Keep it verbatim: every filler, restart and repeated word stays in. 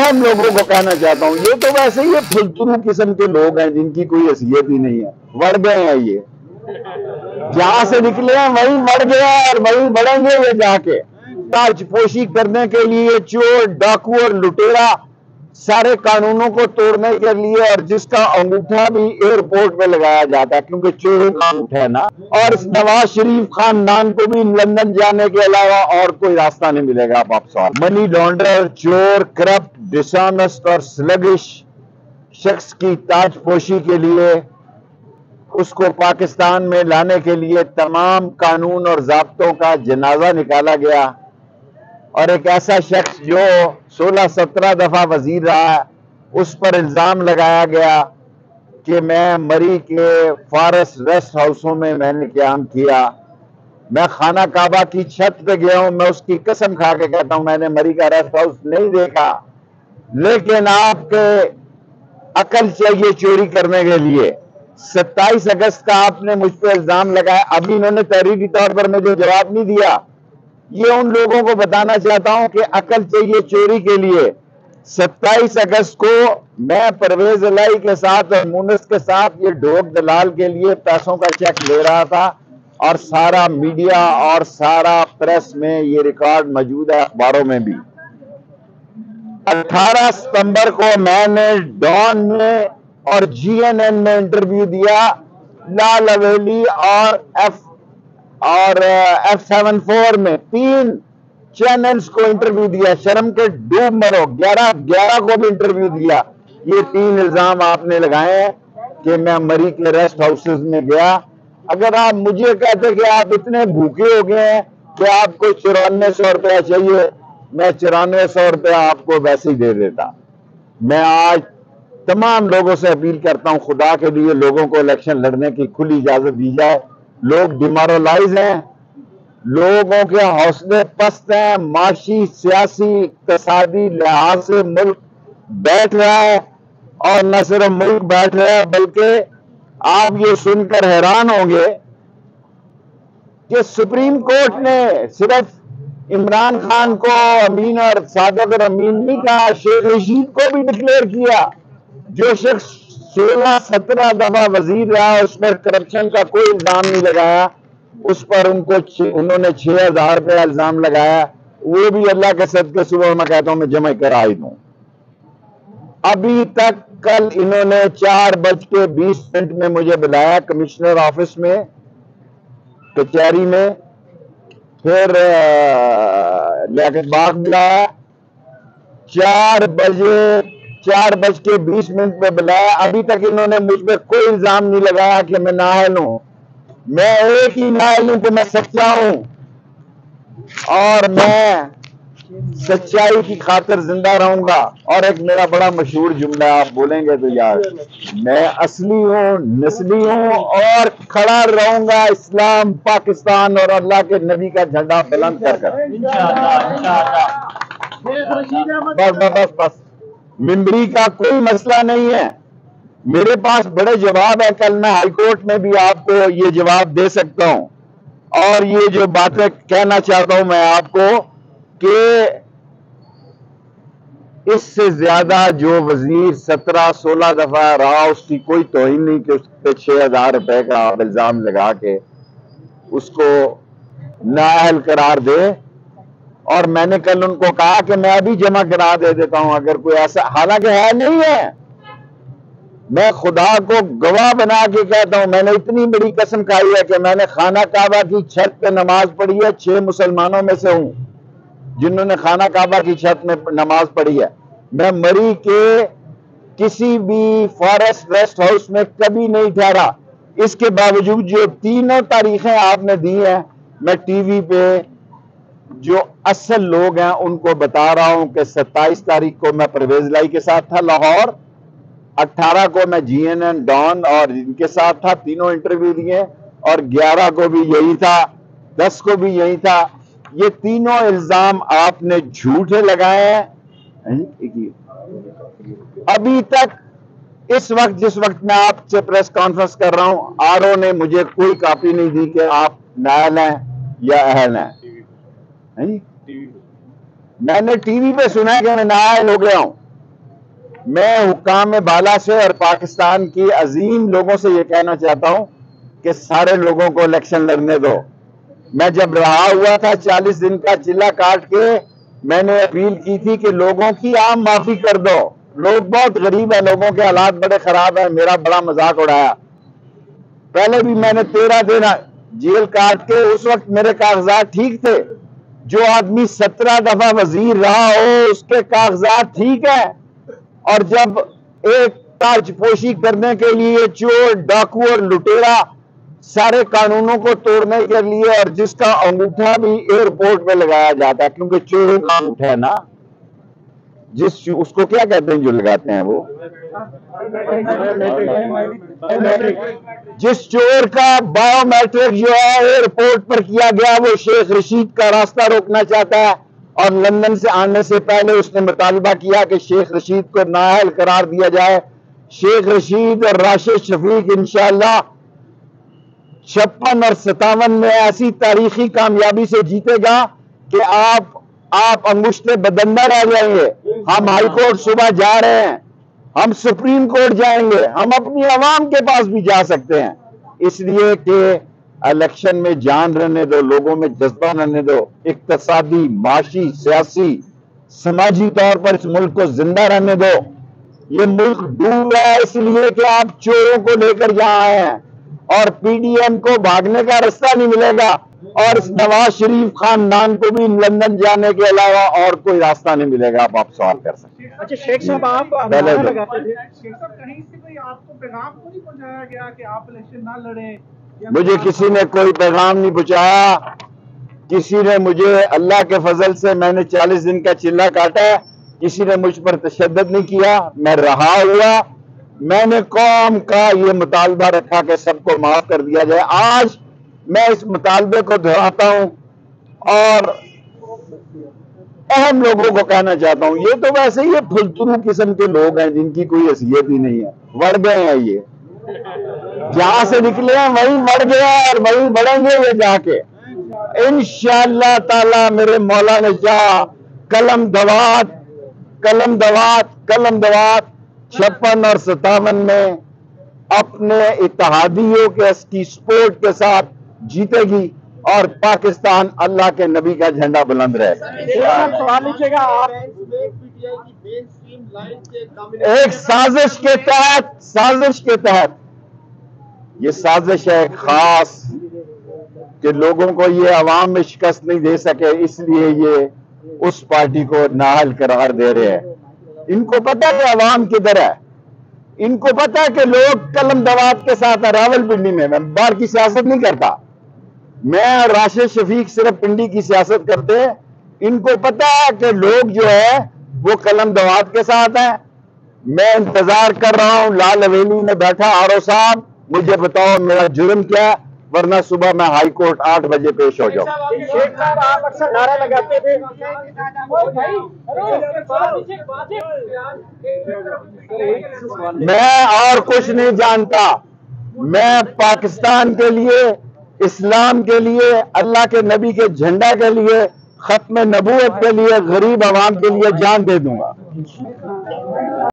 تمام لوگوں کو کہنا چاہتا ہوں، یہ تو ویسے ہی فضول قسم کے لوگ ہیں جن کی کوئی حیثیت ہی نہیں ہے، بڑھ گئے ہیں، یہ جہاں سے نکلے ہیں وہیں بڑھ گئے ہیں اور وہیں بڑھیں گے یہ جا کے۔ تاج پوشی کرنے کے لیے چور، ڈاکو اور لٹیرا سارے قانونوں کو توڑنے کے لیے، اور جس کا انگوٹھا بھی ایئرپورٹ پہ لگایا جاتا ہے کیونکہ چوروں کا انگوٹھا ہے نا، اور اس نواز شریف خاندان کو بھی لندن جانے کے علاوہ اور کوئی راستہ نہیں ملے گا واپس۔ منی لانڈر، چور، کرپٹ، ڈسانسٹ اور سلگش شخص کی تاج پوشی کے لیے، اس کو پاکستان میں لانے کے لیے تمام قانون اور ضابطوں کا جنازہ نکالا گیا، اور ایک ایسا شخص جو سولہ سترہ دفعہ وزیر رہا ہے اس پر الزام لگایا گیا کہ میں مری کے فارس ریسٹ ہاؤسوں میں میں نے قیام کیا۔ میں خانہ کعبہ کی چھت پہ گیا ہوں، میں اس کی قسم کھا کے کہتا ہوں میں نے مری کا ریسٹ ہاؤس نہیں دیکھا، لیکن آپ کے عقل چاہیے چوری کرنے کے لیے۔ ستائیس اگست کا آپ نے مجھ پہ الزام لگایا، ابھی انہوں نے تحریری طور پر مجھے جواب نہیں دیا۔ یہ ان لوگوں کو بتانا چاہتا ہوں کہ عقل چاہیے چوری کے لیے۔ ستائیس اگست کو میں پرویز الہی کے ساتھ اور مونس کے ساتھ یہ ڈھوک دلال کے لیے پیسوں کا چیک لے رہا تھا، اور سارا میڈیا اور سارا پریس میں یہ ریکارڈ موجود ہے، اخباروں میں بھی۔ اٹھارہ ستمبر کو میں نے ڈان میں اور جی این این میں انٹرویو دیا، لال حویلی اور ایف اور ایف سیون فور میں تین چینلز کو انٹرویو دیا، شرم کے ڈوب مرو، گیارہ گیارہ کو بھی انٹرویو دیا۔ یہ تین الزام آپ نے لگائے ہیں کہ میں مری کے ریسٹ ہاؤسز میں گیا۔ اگر آپ مجھے کہتے کہ آپ اتنے بھوکے ہو گئے ہیں کہ آپ کو چورانوے سو روپیہ چاہیے، میں چورانوے سو روپیہ آپ کو ویسے ہی دے دیتا۔ میں آج تمام لوگوں سے اپیل کرتا ہوں، خدا کے لیے لوگوں کو الیکشن لڑنے کی کھلی اجازت دی جائے۔ لوگ ڈیمورلائز ہیں، لوگوں کے حوصلے پست ہیں، معاشی، سیاسی، اقتصادی لحاظ سے ملک بیٹھ رہا ہے، اور نہ صرف ملک بیٹھ رہا ہے بلکہ آپ یہ سن کر حیران ہوں گے کہ سپریم کورٹ نے صرف عمران خان کو امین اور صادق اور امین نہیں کہا، شیخ رشید کو بھی ڈکلیئر کیا۔ جو شخص سولہ سترہ دفعہ وزیر رہا، اس پر کرپشن کا کوئی الزام نہیں لگایا، اس پر ان کو انہوں نے چھ ہزار روپے الزام لگایا، وہ بھی اللہ کے صدقے صبح میں کہتا ہوں میں جمع کرا ہی دوں۔ ابھی تک کل انہوں نے چار بج کے بیس منٹ میں مجھے بلایا کمشنر آفس میں، کچہری میں، پھر لیاقت باغ بلایا، چار بجے چار بج کے بیس منٹ میں بلایا۔ ابھی تک انہوں نے مجھ پہ کوئی الزام نہیں لگایا کہ میں نااہل ہوں۔ میں ایک ہی نااہل ہوں کہ میں سچا ہوں، اور میں سچائی کی خاطر زندہ رہوں گا۔ اور ایک میرا بڑا مشہور جملہ آپ بولیں گے تو یار، میں اصلی ہوں، نسلی ہوں، اور کھڑا رہوں گا اسلام، پاکستان اور اللہ کے نبی کا جھنڈا بلند کر کر۔ بس بس بس بس ممبری کا کوئی مسئلہ نہیں ہے، میرے پاس بڑے جواب ہے، کل میں ہائی کورٹ میں بھی آپ کو یہ جواب دے سکتا ہوں۔ اور یہ جو باتیں کہنا چاہتا ہوں میں آپ کو کہ اس سے زیادہ جو وزیر سترہ سولہ دفعہ رہا، اس کی کوئی توہین نہیں کہ اس پہ چھ ہزار روپے کا الزام لگا کے اس کو نااہل قرار دے۔ اور میں نے کل ان کو کہا کہ میں ابھی جمع کرا دے دیتا ہوں اگر کوئی ایسا، حالانکہ ہے نہیں ہے۔ میں خدا کو گواہ بنا کے کہتا ہوں، میں نے اتنی بڑی قسم کھائی ہے کہ میں نے خانہ کعبہ کی چھت پہ نماز پڑھی ہے، چھ مسلمانوں میں سے ہوں جنہوں نے خانہ کعبہ کی چھت میں نماز پڑھی ہے۔ میں مری کے کسی بھی فارسٹ ریسٹ ہاؤس میں کبھی نہیں ٹھہرا۔ اس کے باوجود جو تینوں تاریخیں آپ نے دی ہیں، میں ٹی وی پہ جو اصل لوگ ہیں ان کو بتا رہا ہوں کہ ستائیس تاریخ کو میں پرویز الہی کے ساتھ تھا لاہور، اٹھارہ کو میں جی این این ڈان اور ان کے ساتھ تھا، تینوں انٹرویو دیے، اور گیارہ کو بھی یہی تھا، دس کو بھی یہی تھا۔ یہ تینوں الزام آپ نے جھوٹے لگائے ہیں۔ ابھی تک اس وقت جس وقت میں آپ سے پریس کانفرنس کر رہا ہوں، آر او نے مجھے کوئی کاپی نہیں دی کہ آپ نااہل ہیں یا اہل ہیں۔ میں نے ٹی وی پہ سنا ہے کہ میں نااہل ہو گیا ہوں، میں حکام بالا سے اور پاکستان کی عظیم لوگوں سے یہ کہنا چاہتا ہوں کہ سارے لوگوں کو الیکشن لڑنے دو. میں جب رہا ہوا تھا چالیس دن کا چلہ کاٹ کے میں نے اپیل کی تھی کہ لوگوں کی عام معافی کر دو. لوگ بہت غریب ہیں, لوگوں کے حالات بڑے خراب ہیں. میرا بڑا مذاق اڑایا. پہلے بھی میں نے تیرہ دن جیل کاٹ کے, اس وقت میرے کاغذات ٹھیک تھے. جو آدمی سترہ دفعہ وزیر رہا ہو اس کے کاغذات ٹھیک ہیں, اور جب ایک تاج پوشی کرنے کے لیے چور, ڈاکو اور لٹیرا سارے قانونوں کو توڑنے کے لیے, اور جس کا انگوٹھا بھی ایئرپورٹ پہ لگایا جاتا ہے کیونکہ چوروں کا انگوٹھا ہے نا, جس اس کو کیا کہتے ہیں جو لگاتے ہیں وہ, جس چور کا بایو میٹرک جو ہے ایئرپورٹ پر کیا گیا, وہ شیخ رشید کا راستہ روکنا چاہتا ہے. اور لندن سے آنے سے پہلے اس نے مطالبہ کیا کہ شیخ رشید کو نااہل قرار دیا جائے. شیخ رشید اور راشد شفیق انشاءاللہ چھپن اور ستاون میں ایسی تاریخی کامیابی سے جیتے گا کہ آپ آپ انگشتے بدندہ رہ جائیں گے. ہم ہائی کورٹ صبح جا رہے ہیں, ہم سپریم کورٹ جائیں گے, ہم اپنی عوام کے پاس بھی جا سکتے ہیں. اس لیے کہ الیکشن میں جان رہنے دو, لوگوں میں جذبہ رہنے دو. اقتصادی, معاشی, سیاسی, سماجی طور پر اس ملک کو زندہ رہنے دو. یہ ملک ڈوب رہا ہے اس لیے کہ آپ چوروں کو لے کر یہاں آئے ہیں, اور پی ڈی ایم کو بھاگنے کا راستہ نہیں ملے گا, اور اس نواز شریف خاندان کو بھی لندن جانے کے علاوہ اور کوئی راستہ نہیں ملے گا. آپ آپ سوال کر سکتے ہیں. اچھا شیخ صاحب, آپ پہلے نعرہ تو لگاتے تھے, شیخ صاحب کہیں سے کوئی آپ کو پیغام تو نہیں پہنچایا گیا کہ آپ الیکشن نہ لڑیں؟ مجھے کسی نے کوئی پیغام نہیں پہنچایا. کسی نے مجھے, اللہ کے فضل سے میں نے چالیس دن کا چلہ کاٹا, کسی نے مجھ پر تشدد نہیں کیا. میں رہا ہوا, میں نے قوم کا یہ مطالبہ رکھا کہ سب کو معاف کر دیا جائے. آج میں اس مطالبے کو دہراتا ہوں اور اہم لوگوں کو کہنا چاہتا ہوں. یہ تو ویسے ہی پھلترو قسم کے لوگ ہیں جن کی کوئی حیثیت ہی نہیں ہے, بڑھ گئے ہیں. یہ جہاں سے نکلے ہیں وہیں بڑھ گئے ہیں اور وہیں بڑھیں گے یہ جا کے انشاءاللہ تعالی. میرے مولا نے چاہا قلم دوات قلم دوات قلم دوات چھپن اور ستاون میں اپنے اتحادیوں کے کی سپورٹ کے ساتھ جیتے گی, اور پاکستان اللہ کے نبی کا جھنڈا بلند رہے. سوال لیجیے گا آپ. ایک سازش کے تحت سازش کے تحت یہ سازش ہے خاص کہ لوگوں کو یہ عوام میں شکست نہیں دے سکے, اس لیے یہ اس پارٹی کو نااہل قرار دے رہے ہیں. ان کو پتہ ہے عوام کدھر ہے, ان کو پتہ ہے کہ لوگ قلم دوات کے ساتھ. راول پنڈی میں میں باہر کی سیاست نہیں کرتا, میں اور راشد شفیق صرف پنڈی کی سیاست کرتے ہیں. ان کو پتہ ہے کہ لوگ جو ہے وہ قلم دوات کے ساتھ ہیں. میں انتظار کر رہا ہوں لال حویلی میں بیٹھا, آر او صاحب مجھے بتاؤ میرا جرم کیا ہے, ورنہ صبح میں ہائی کورٹ آٹھ بجے پیش ہو جاؤں. شیخ صاحب, آپ اکثر نعرہ لگاتے تھے. میں اور کچھ نہیں جانتا. میں پاکستان کے لیے, اسلام کے لیے, اللہ کے نبی کے جھنڈا کے لیے, ختم نبوت کے لیے, غریب عوام کے لیے جان دے دوں گا.